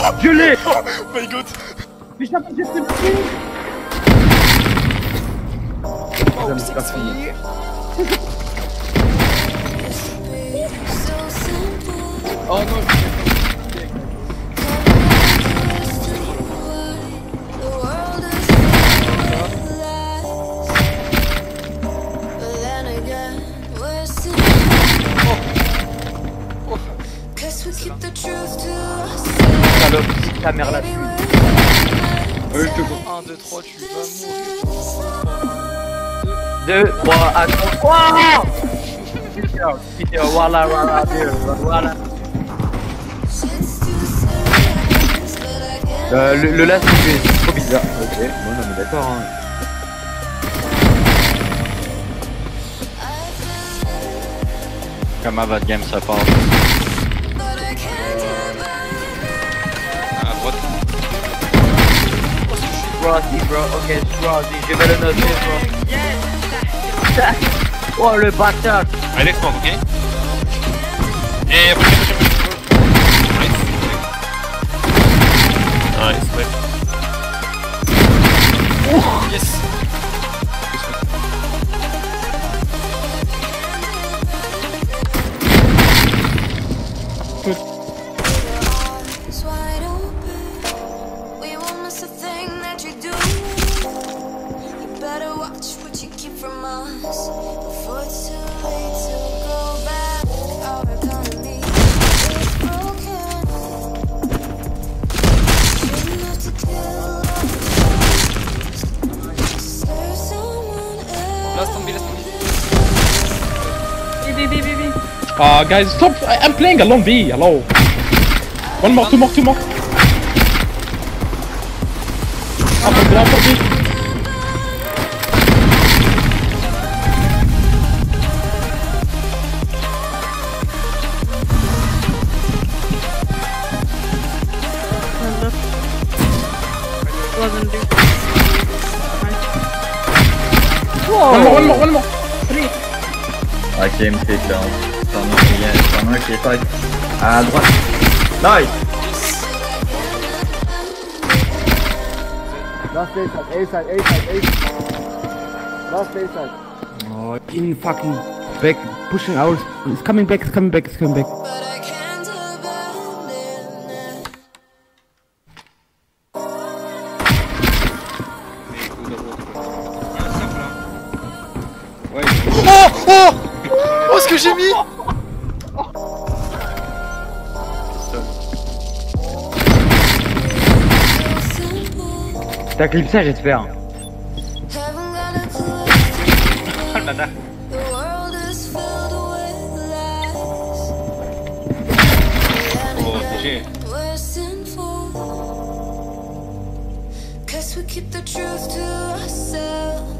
Je l'ai. Oh my god. Mais j'ai fait le truc. Oh, sexy. Oh non, Salope, si ta mère là-dessus. je te comprends. 1, 2, 3, tu vas mourir. 2, 3, attends. Putain, voilà, voilà. Le last c'est trop bizarre. Ok, bon non mais d'accord hein. Comme avant game ça part. À droite. Rossi bro, ok, Rossi, je vais le noter bro. Oh le bâtard. Allez, smoke, ok? Et après, nice, ouais. Yes. Guys, stop! I'm playing alone V. Hello. One more, two more. Up for B. One more. 3. Ok, me fait là. T'en as un qui est tight. À droite. Nice! Last A side. Last A side. Oh, in fucking back, pushing out. It's coming back. Oh, ce que j'ai mis! T'as clip ça j'espère. Oh le bâtard. Oh, TG. Guess we keep the truth to ourselves.